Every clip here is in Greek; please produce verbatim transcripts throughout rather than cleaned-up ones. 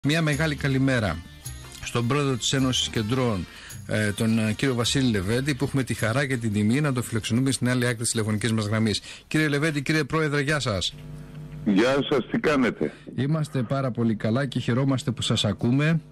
Μια μεγάλη καλημέρα στον πρόεδρο της Ένωσης Κεντρών, ε, τον κύριο Βασίλη Λεβέντη, που έχουμε τη χαρά και την τιμή να τον φιλοξενούμε στην άλλη άκρη της τηλεφωνικής μας γραμμής. Κύριε Λεβέντη, κύριε πρόεδρε, γεια σας. Γεια σας, τι κάνετε? Είμαστε πάρα πολύ καλά και χαιρόμαστε που σας ακούμε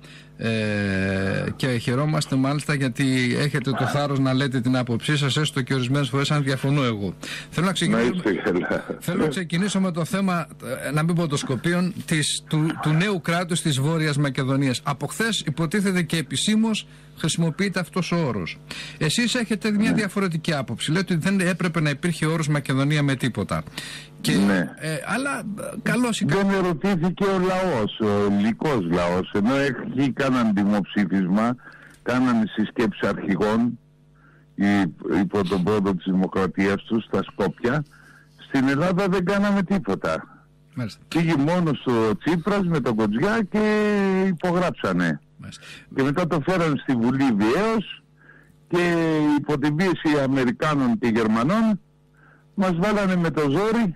ε, και χαιρόμαστε μάλιστα γιατί έχετε το θάρρος να λέτε την άποψή σας, έστω και ορισμένες φορές αν διαφωνώ εγώ. Θέλω να ξεκινήσω, θέλω να ξεκινήσω με το θέμα, να μην πω των Σκοπίων, της, του, του νέου κράτους της Βόρειας Μακεδονίας. Από χθες υποτίθεται και επισήμως χρησιμοποιείται αυτός ο όρος. Εσείς έχετε μια διαφορετική άποψη. Λέτε ότι δεν έπρεπε να υπήρχε όρος Μακεδονία με τίποτα. Και, ναι. ε, αλλά καλώς ή δεν ερωτήθηκε ο λαός, ο ελληνικός λαός, ενώ έχει κάναν δημοψήφισμα, κάναν συσκέψεις αρχηγών υπό τον πρόεδρο της Δημοκρατίας τους στα Σκόπια. Στην Ελλάδα δεν κάναμε τίποτα. Μάλιστα. Πήγε μόνο στο Τσίπρας με τον Κοτζιά και υπογράψανε. Μάλιστα. Και μετά το φέραν στη Βουλή βιαίως και υπό την πίεση Αμερικάνων και Γερμανών μας βάλανε με το ζόρι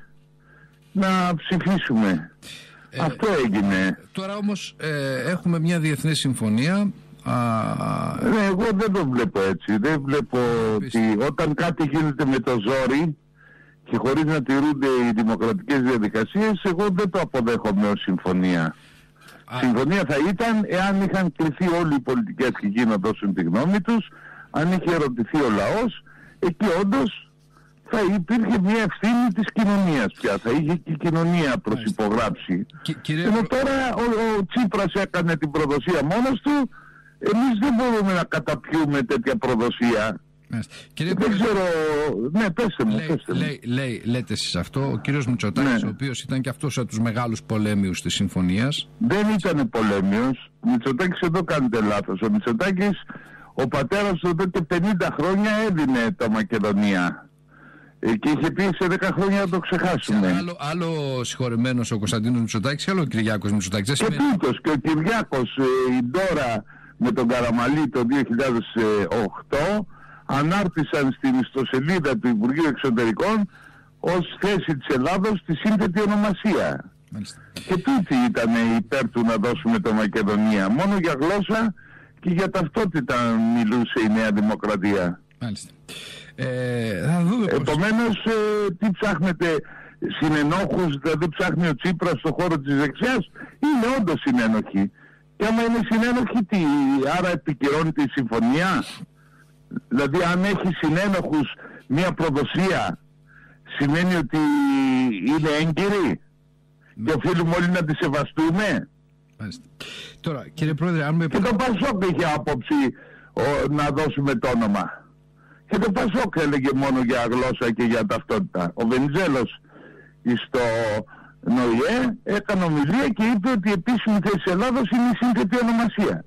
να ψηφίσουμε. Ε, Αυτό έγινε. Τώρα όμως ε, έχουμε μια διεθνή συμφωνία. Α, ναι, εγώ δεν το βλέπω έτσι. Δεν βλέπω ότι όταν κάτι γίνεται με το ζόρι και χωρίς να τηρούνται οι δημοκρατικές διαδικασίες, εγώ δεν το αποδέχομαι ως συμφωνία. Α, συμφωνία θα ήταν εάν είχαν κληθεί όλοι οι πολιτικοί αρχηγοί να δώσουν τη γνώμη τους, αν είχε ερωτηθεί ο λαός, εκεί όντως θα υπήρχε μια ευθύνη της κοινωνίας πια. Θα είχε και η κοινωνία προσυπογράψει. Κύριε... Ενώ τώρα ο, ο Τσίπρας έκανε την προδοσία μόνος του, εμείς δεν μπορούμε να καταπιούμε τέτοια προδοσία. Κύριε δεν ξέρω... Ναι, πέστε μου, λέει, πέστε μου. Λέει, λέει, λέτε εσείς αυτό, ο κύριος Μητσοτάκης, ναι. ο οποίος ήταν και αυτός από τους μεγάλους πολέμιους της συμφωνίας. Δεν ήταν πολέμιος. Ο Μητσοτάκης εδώ κάνετε λάθος. Ο Μητσοτάκης, ο πατέρας του τότε πενήντα χρόνια έδινε τα Μακεδονία. Και είχε πει σε δέκα χρόνια να το ξεχάσουμε. Άλλο, άλλο συγχωρεμένος ο Κωνσταντίνος Μητσοτάκης, άλλο ο Κυριάκος Μητσοτάκης. Και τούτος και ο Κυριάκος, ε, η Ντόρα με τον Καραμαλή το δύο χιλιάδες οκτώ ανάρτησαν στην ιστοσελίδα του Υπουργείου Εξωτερικών ως θέση της Ελλάδος τη σύνθετη ονομασία. Μάλιστα. Και τούτη ήταν υπέρ του να δώσουμε το Μακεδονία. Μόνο για γλώσσα και για ταυτότητα μιλούσε η Νέα Δημοκρατία. Μάλιστα. Ε, θα δούμε πώς... Επομένως, ε, τι ψάχνετε, συνενόχους, δηλαδή ψάχνει ο Τσίπρας στον χώρο της δεξιάς? Είναι όντως συνένοχοι. Και άμα είναι συνένοχοι, τι, άρα επικυρώνεται η συμφωνία? Δηλαδή αν έχει συνένοχους μια προδοσία, σημαίνει ότι είναι έγκυρη και οφείλουμε όλοι να τη σεβαστούμε? Μάλιστα. Τώρα, κύριε Πρόεδρε, αν με... Και το Πασόκ είχε άποψη ο, να δώσουμε το όνομα. Και το Πασόκ έλεγε μόνο για γλώσσα και για ταυτότητα. Ο Βενιζέλος στο ΝΟΙΕ έκανε ομιλία και είπε ότι η επίσημη θέση της Ελλάδος είναι η σύνθετη ονομασία.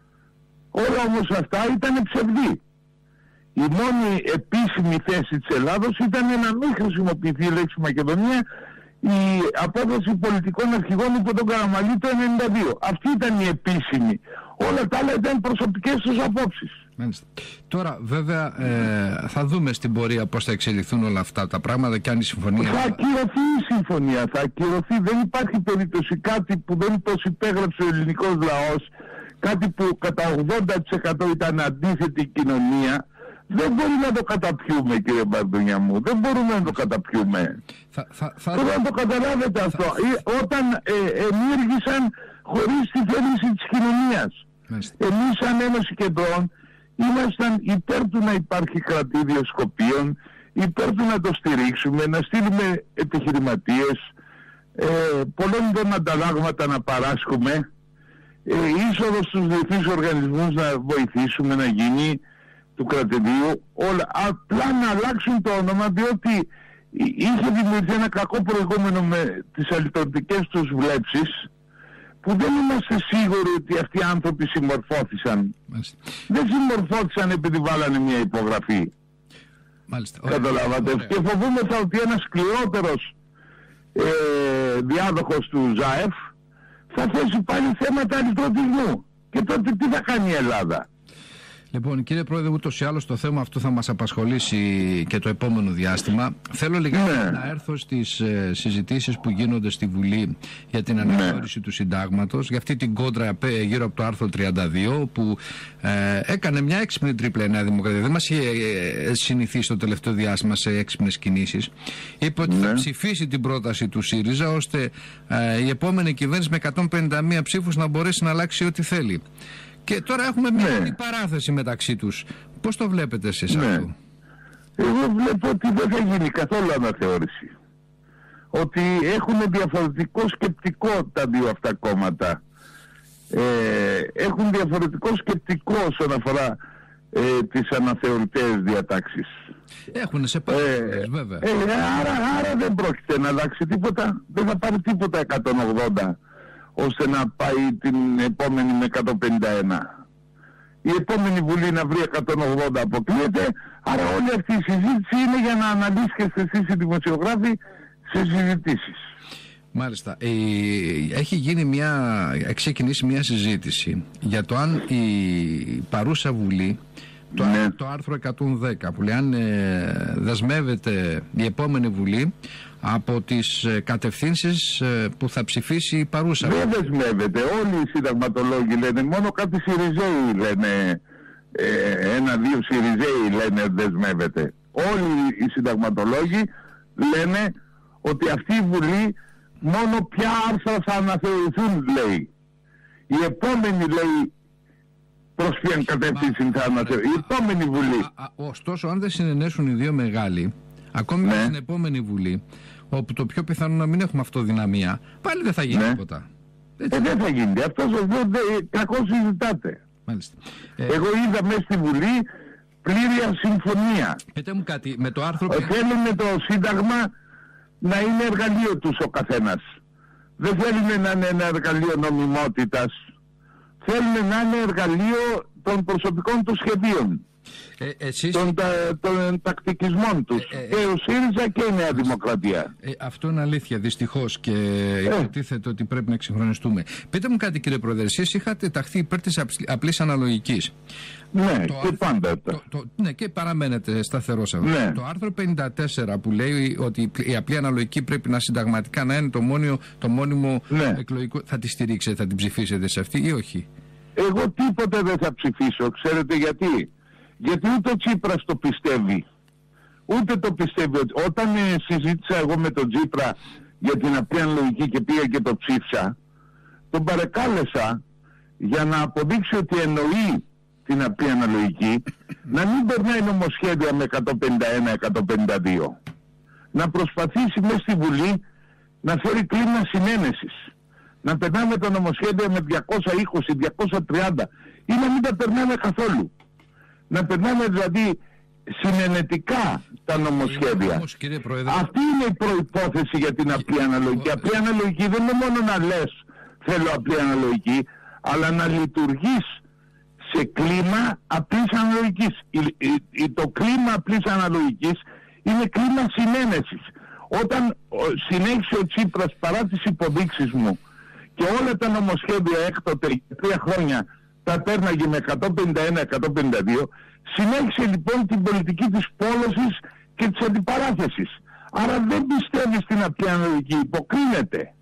Όλα όμως αυτά ήταν ψευδή. Η μόνη επίσημη θέση της Ελλάδος ήταν να μην χρησιμοποιηθεί η λέξη Μακεδονία, η απόφαση πολιτικών αρχηγών υπό τον Καραμαλή το ενενήντα δύο. Αυτή ήταν η επίσημη. Όλα τα άλλα ήταν προσωπικές τους απόψεις. Μάλιστα. Τώρα βέβαια ε, θα δούμε στην πορεία πώς θα εξελιχθούν όλα αυτά τα πράγματα και αν η συμφωνία... Θα ακυρωθεί η συμφωνία, θα ακυρωθεί. Δεν υπάρχει περίπτωση κάτι που δεν προσυπέγραψε ο ελληνικός λαός, κάτι που κατά ογδόντα τοις εκατό ήταν αντίθετη η κοινωνία. Δεν μπορεί να το καταπιούμε, κύριε Μπαρδούνια μου. Δεν μπορούμε να το καταπιούμε. Θα, θα, θα... Πρέπει να το καταλάβετε αυτό. Θα... Όταν ε, ενήργησαν χωρίς τη θέληση της κοινωνίας. Μάλιστα. Εμείς σαν Ένωση Κεντρών ήμασταν υπέρ του να υπάρχει κρατήδιο Σκοπίων, υπέρ του να το στηρίξουμε, να στείλουμε επιχειρηματίες, ε, πολλών των ανταλλάγματα να παράσχουμε, ε, είσοδο στους διεθνείς οργανισμούς να βοηθήσουμε να γίνει του κρατηδίου, όλα, απλά να αλλάξουν το όνομα, διότι είχε δημιουργηθεί ένα κακό προηγούμενο με τις αλυτρωτικές τους βλέψεις, που δεν είμαστε σίγουροι ότι αυτοί οι άνθρωποι συμμορφώθησαν. Μάλιστα. Δεν συμμορφώθησαν επειδή βάλανε μια υπογραφή. Μάλιστα. Καταλάβατε. Ωραία. Και φοβούμεθα ότι ένας σκληρότερος ε, διάδοχος του ΖΑΕΦ θα θέσει πάλι θέματα αλυτρωτισμού. Και τότε τι θα κάνει η Ελλάδα? Λοιπόν, κύριε Πρόεδρε, ούτως ή άλλως το θέμα αυτό θα μας απασχολήσει και το επόμενο διάστημα. Θέλω λιγάκι ναι. να έρθω στις ε, συζητήσεις που γίνονται στη Βουλή για την αναθεώρηση ναι. του συντάγματος, για αυτή την κόντρα γύρω από το άρθρο τριάντα δύο, που ε, έκανε μια έξυπνη τρίπλα η Νέα Δημοκρατία. Δεν μας είχε ε, συνηθίσει το τελευταίο διάστημα σε έξυπνες κινήσεις. Είπε ότι ναι. θα ψηφίσει την πρόταση του ΣΥΡΙΖΑ, ώστε ε, η επόμενη κυβέρνηση με εκατόν πενήντα μία ψήφους να μπορέσει να αλλάξει ό,τι θέλει. Και τώρα έχουμε μια ναι. παράθεση μεταξύ τους. Πώς το βλέπετε εσείς ναι. αυτό? Εγώ βλέπω ότι δεν θα γίνει καθόλου αναθεώρηση. Ότι έχουν διαφορετικό σκεπτικό τα δύο αυτά κόμματα. Ε, έχουν διαφορετικό σκεπτικό όσον αφορά ε, τις αναθεωρητές διατάξεις. Έχουν σε παράθεση, ε, βέβαια. Ε, άρα, άρα δεν πρόκειται να αλλάξει τίποτα. Δεν θα πάρει τίποτα εκατόν ογδόντα. Ώστε να πάει την επόμενη με εκατόν πενήντα ένα. Η επόμενη Βουλή να βρει εκατόν ογδόντα αποκλείεται, άρα όλη αυτή η συζήτηση είναι για να αναλύσετε εσείς οι δημοσιογράφοι σε συζητήσεις. Μάλιστα. Ε, έχει γίνει μια, έχει ξεκινήσει μια συζήτηση για το αν η παρούσα Βουλή, το, ναι. το άρθρο εκατόν δέκα, που λέει αν ε, δεσμεύεται η επόμενη Βουλή από τις ε, κατευθύνσεις ε, που θα ψηφίσει η παρούσα. Δεν δεσμεύεται. Όλοι οι συνταγματολόγοι λένε, μόνο κάτι Συριζέοι λένε, ε, ένα-δύο Συριζέοι λένε δεσμεύεται. Όλοι οι συνταγματολόγοι λένε ότι αυτή η Βουλή μόνο ποια άρθρα θα αναθεωρηθούν, λέει. Η επόμενη, λέει, προς ποιαν κατεύθυνση θα αναθεωρηθεί. Η επόμενη Βουλή. Α, α, ωστόσο, αν δεν συνενέσουν οι δύο μεγάλοι, ακόμη ναι. και στην επόμενη Βουλή, όπου το πιο πιθανό να μην έχουμε αυτοδυναμία, πάλι δεν θα γίνει ναι. τίποτα. Ε, δεν θα γίνει. Αυτός εδώ κακώς συζητάτε. Μάλιστα. Εγώ είδα μέσα στη Βουλή πλήρια συμφωνία. Πείτε μου κάτι, με το άρθρο... Θέλουν το Σύνταγμα να είναι εργαλείο τους ο καθένας. Δεν θέλουν να είναι ένα εργαλείο νομιμότητας. Θέλουν να είναι εργαλείο των προσωπικών τους σχεδίων. Ε, εσείς... των, τα, των τακτικισμών τους. Ε, ε, και ο ΣΥΡΙΖΑ και η Νέα Δημοκρατία. Ε, αυτό είναι αλήθεια, δυστυχώς, και ε. υποτίθεται ότι πρέπει να εξυγχρονιστούμε. Πείτε μου κάτι, κύριε Πρόεδρε, εσείς είχατε ταχθεί υπέρ της απλής αναλογικής. Ναι, το και άρθρο, πάντα. Το, το, ναι, και παραμένετε σταθερός αυτό. Ναι. Το άρθρο πενήντα τέσσερα που λέει ότι η απλή αναλογική πρέπει να συνταγματικά να είναι το μόνιμο, το μόνιμο ναι. εκλογικό. Θα τη στηρίξετε, θα την ψηφίσετε σε αυτή ή όχι? Εγώ τίποτε δεν θα ψηφίσω. Ξέρετε γιατί? Γιατί ούτε ο Τσίπρας το πιστεύει. Ούτε το πιστεύει. Όταν ε, συζήτησα εγώ με τον Τσίπρα για την απλή αναλογική και πήγα και το ψήφισα, τον παρεκάλεσα για να αποδείξει ότι εννοεί την απλή αναλογική, να μην περνάει νομοσχέδια με εκατόν πενήντα ένα εκατόν πενήντα δύο. Να προσπαθήσει μέσα στη Βουλή να φέρει κλίμα συνένεσης. Να περνάμε τα νομοσχέδια με διακόσια είκοσι διακόσια τριάντα ή να μην τα περνάμε καθόλου. Να περνάμε δηλαδή συνενετικά τα νομοσχέδια. Όμως, αυτή είναι η προϋπόθεση για την απλή αναλογική. Η απλή αναλογική δεν είναι μόνο να λες θέλω απλή αναλογική, αλλά να λειτουργείς σε κλίμα απλής αναλογικής. Η, η, η, το κλίμα απλής αναλογικής είναι κλίμα συνένεσης. Όταν ο, συνέχισε ο Τσίπρας παρά τις υποδείξεις μου και όλα τα νομοσχέδια έκτοτε για τρία χρόνια τα πέρναγε με εκατόν πενήντα ένα εκατόν πενήντα δύο, συνέχισε λοιπόν την πολιτική της πόλωσης και της αντιπαράθεσης. Άρα δεν πιστεύει στην απλή αναλογική, υποκρίνεται.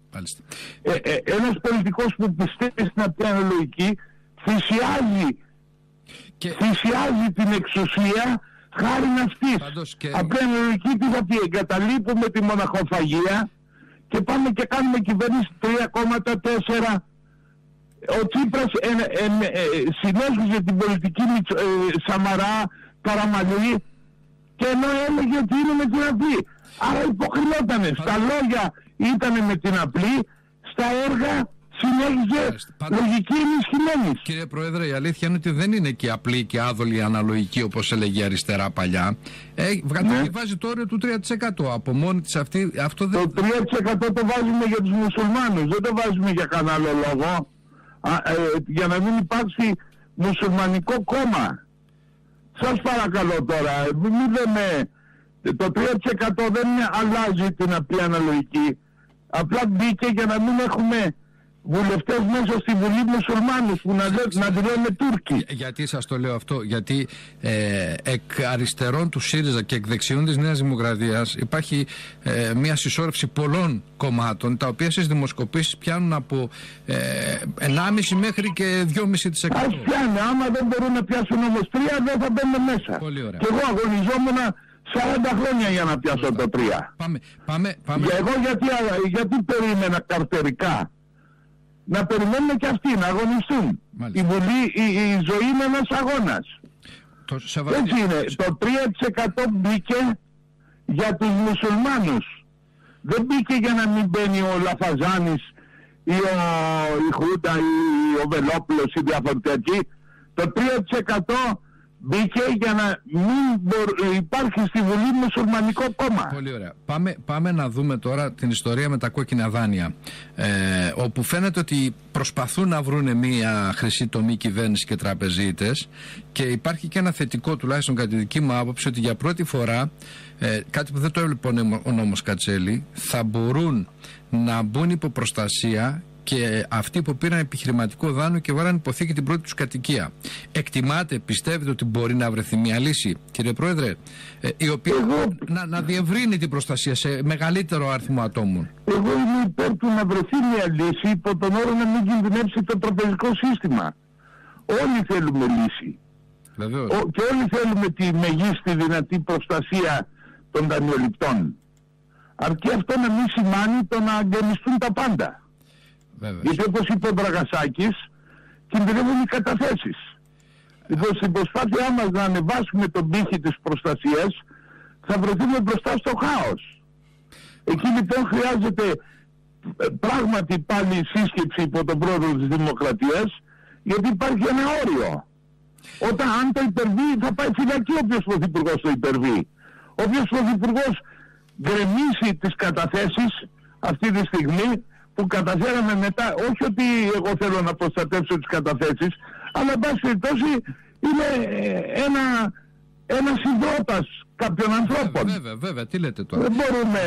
Ε, ε, ένας πολιτικός που πιστεύει στην απλή αναλογική θυσιάζει, και... θυσιάζει την εξουσία χάρη αυτής. Και... Απλή αναλογική τι θα πει? Εγκαταλείπουμε τη μοναχοφαγία και πάμε και κάνουμε κυβέρνηση τρία κόμμα τέσσερα. Ο Τσίπρας ε, ε, ε, ε, συνέχιζε την πολιτική ε, Σαμαρά, Καραμανλή, και ενώ έλεγε ότι είναι με την απλή. Άρα υποκρινότανε. Στα λόγια ήταν με την απλή, στα έργα συνέχιζε λογική ενισχυμένη. Κύριε Πρόεδρε, η αλήθεια είναι ότι δεν είναι και απλή και άδολη αναλογική όπως έλεγε η αριστερά παλιά. Ε, ναι. Βάζει το όριο του τρία τοις εκατό από μόνη της αυτή. Αυτό δεν... Το τρία τοις εκατό το βάζουμε για τους μουσουλμάνους, δεν το βάζουμε για κανένα άλλο λόγο. Α, ε, για να μην υπάρξει μουσουλμανικό κόμμα. Σας παρακαλώ τώρα, μην λέμε, το τρία τοις εκατό δεν αλλάζει την απλή αναλογική. Απλά μπήκε για να μην έχουμε βουλευτές μέσα στη Βουλή μουσουλμάνους που να, να τη λένε Τούρκοι. Γιατί σας το λέω αυτό? Γιατί ε, εκ αριστερών του ΣΥΡΙΖΑ και εκ δεξιών της Νέας Δημοκρατίας υπάρχει ε, μια συσσόρευση πολλών κομμάτων, τα οποία στις δημοσκοπήσεις πιάνουν από ε, ενάμιση μέχρι και δυόμισι τοις εκατό. Ας πιάνε, άμα δεν μπορούν να πιάσουν όμως τρία, δεν θα μπαίνουν μέσα. Πολύ ωραία. Και εγώ αγωνιζόμουν σαράντα χρόνια για να πιάσω το τρία. Πάμε, πάμε, πάμε. Για εγώ γιατί, γιατί περίμενα καρτερικά. Να περιμένουν και αυτοί να αγωνιστούν. Μάλιστα. Η Βουλή, η, η ζωή είναι ένας αγώνας. Το Έτσι είναι. Το τρία τοις εκατό μπήκε για τους μουσουλμάνους. Δεν μπήκε για να μην μπαίνει ο Λαφαζάνης ή ο, η Χούτα ή ο Βελόπουλος ή διαφορετικοί. Το τρία τοις εκατό μπήκε για να μην μπορ, υπάρχει στη Βουλή μουσουλμανικό κόμμα. Πολύ ωραία. Πάμε, πάμε να δούμε τώρα την ιστορία με τα κόκκινα δάνεια, ε, όπου φαίνεται ότι προσπαθούν να βρουν μια χρυσή τομή κυβέρνηση και τραπεζίτες, και υπάρχει και ένα θετικό, τουλάχιστον κατά τη δική μου άποψη, ότι για πρώτη φορά, ε, κάτι που δεν το έβλεπε ο νόμος Κατσέλη, θα μπορούν να μπουν υπό προστασία και αυτοί που πήραν επιχειρηματικό δάνειο και βάλαν υποθήκη την πρώτη τους κατοικία. Εκτιμάτε, πιστεύετε ότι μπορεί να βρεθεί μια λύση, κύριε Πρόεδρε, ε, η οποία εγώ, να, να διευρύνει την προστασία σε μεγαλύτερο αριθμό ατόμων? Εγώ είμαι υπέρ του να βρεθεί μια λύση υπό τον όρο να μην κινδυνεύσει το τραπεζικό σύστημα. Όλοι θέλουμε λύση. Βεβαίως. Ο, και όλοι θέλουμε τη μεγίστη δυνατή προστασία των δανειοληπτών. Αρκεί αυτό να μην σημάνει το να αγκαινιστούν τα πάντα. Βέβαιως. Γιατί όπως είπε ο Μπραγασάκης, κινδυνεύουν οι καταθέσεις. Λοιπόν, στην προσπάθειά μας να ανεβάσουμε τον πύχη της προστασίας, θα βρεθούμε μπροστά στο χάος. Εκεί λοιπόν χρειάζεται πράγματι πάλι σύσκεψη υπό τον πρόεδρο της Δημοκρατίας, γιατί υπάρχει ένα όριο. Όταν αν το υπερβεί, θα πάει φυλακή όποιος πρωθυπουργός το υπερβεί. Όποιος πρωθυπουργός γκρεμίσει τις καταθέσεις αυτή τη στιγμή, που καταφέραμε μετά, όχι ότι εγώ θέλω να προστατεύσω τις καταθέσεις, αλλά εν πάση περιπτώσει είναι ένα, ένα συντρότας κάποιων ανθρώπων. Βέβαια, βέβαια, τι λέτε τώρα? Δεν μπορούμε,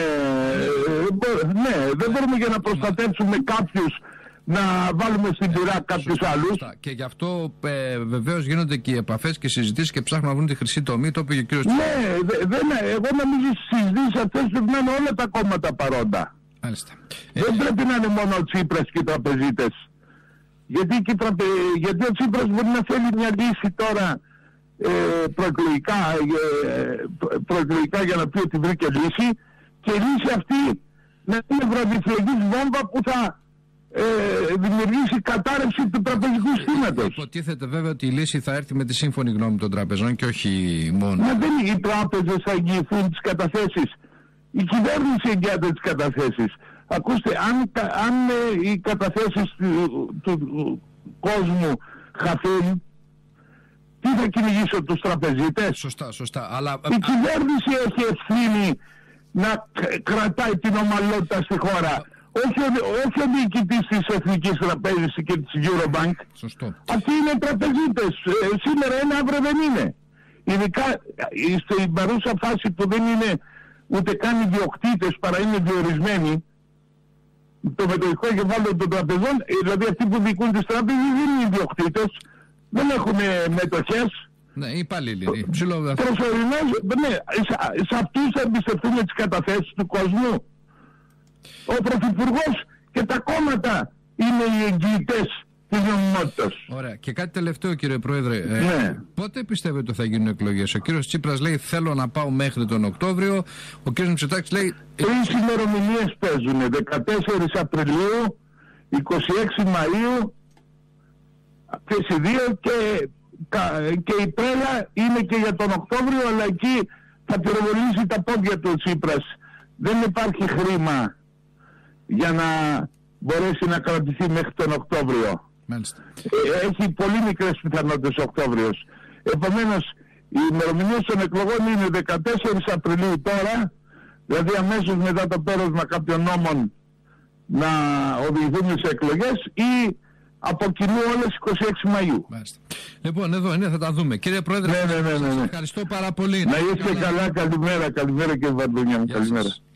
ναι, δεν μπορούμε για να προστατεύσουμε κάποιους να βάλουμε στην πειρά κάποιους άλλους. Σωστά. Και γι' αυτό ε, βεβαίως γίνονται και οι επαφές και συζητήσεις και ψάχνουν να βρουν τη χρυσή τομή, το είπε και ο κύριος. Ναι, δε, δε, ναι, εγώ νομίζω στις συζητήσεις αυτές πρέπει να είναι όλα τα κόμματα παρόντα. Μάλιστα. Δεν ε, πρέπει να είναι μόνο ο Τσίπρας και οι τραπεζίτες. Γιατί, και τραπε... Γιατί ο Τσίπρας μπορεί να θέλει μια λύση τώρα ε, προεκλογικά, ε, προεκλογικά για να πει ότι βρήκε λύση, και η λύση αυτή να είναι βραδιφλεγής βόμβα που θα ε, δημιουργήσει κατάρρευση του τραπεζικού συστήματος. Υποτίθεται βέβαια ότι η λύση θα έρθει με τη σύμφωνη γνώμη των τραπεζών και όχι μόνο. Μα δεν οι τράπεζες θα εγγυηθούν τις καταθέσεις. Η κυβέρνηση εγγυάται τις καταθέσεις. Ακούστε, αν, αν ε, οι καταθέσεις του, του, του κόσμου χαθούν, τι θα κυνηγήσω, τους τραπεζίτες? Σωστά, σωστά. Αλλά... Η κυβέρνηση έχει ευθύνη να κρατάει την ομαλότητα στη χώρα. Όχι ο, όχι ο διοικητής της Εθνικής Τραπέζης και της Eurobank. Σωστό. Αυτοί είναι τραπεζίτες. Ε, σήμερα είναι, αύριο δεν είναι. Ειδικά στην παρούσα φάση που δεν είναι ούτε καν ιδιοκτήτες, παρά είναι διορισμένοι, το μετοχικό κεφάλαιο των τραπεζών, δηλαδή αυτοί που διοικούν τις τράπεζες δεν είναι ιδιοκτήτες, δεν έχουν μετοχές. Ναι, οι υπάλληλοι. Προσωρινές, ναι, σε αυτούς θα εμπιστευτούμε τις καταθέσεις του κόσμου. Ο Πρωθυπουργός και τα κόμματα είναι οι εγγυητές της νομιμότητας. Ωραία. Και κάτι τελευταίο, κύριε Πρόεδρε. Ναι. Ε, πότε πιστεύετε ότι θα γίνουν εκλογές? Ο κύριος Τσίπρας λέει θέλω να πάω μέχρι τον Οκτώβριο. Ο κύριος Μητσοτάκης λέει... Τρεις ημερομηνίες παίζουν. δεκατέσσερις Απριλίου, είκοσι έξι Μαΐου, αυτές οι δύο, και, και η τρέλα είναι και για τον Οκτώβριο, αλλά εκεί θα πυροβολήσει τα πόδια του Τσίπρας. Δεν υπάρχει χρήμα για να μπορέσει να κρατηθεί μέχρι τον Οκτώβριο. Μάλιστα. Έχει πολύ μικρές πιθανότητες ο Οκτώβριος. Επομένως, οι ημερομηνίες των εκλογών είναι δεκατέσσερις Απριλίου τώρα, δηλαδή αμέσως μετά το πέρασμα κάποιων νόμων να οδηγηθούν σε εκλογές, ή από κοινού όλες είκοσι έξι Μαΐου. Μάλιστα. Λοιπόν, εδώ είναι, θα τα δούμε. Κύριε Πρόεδρε, ναι, ναι, ναι, ναι, ναι. ευχαριστώ πάρα πολύ. Να είστε καλά, καλημέρα, καλημέρα και Βαρδούνια μου, καλημέρα.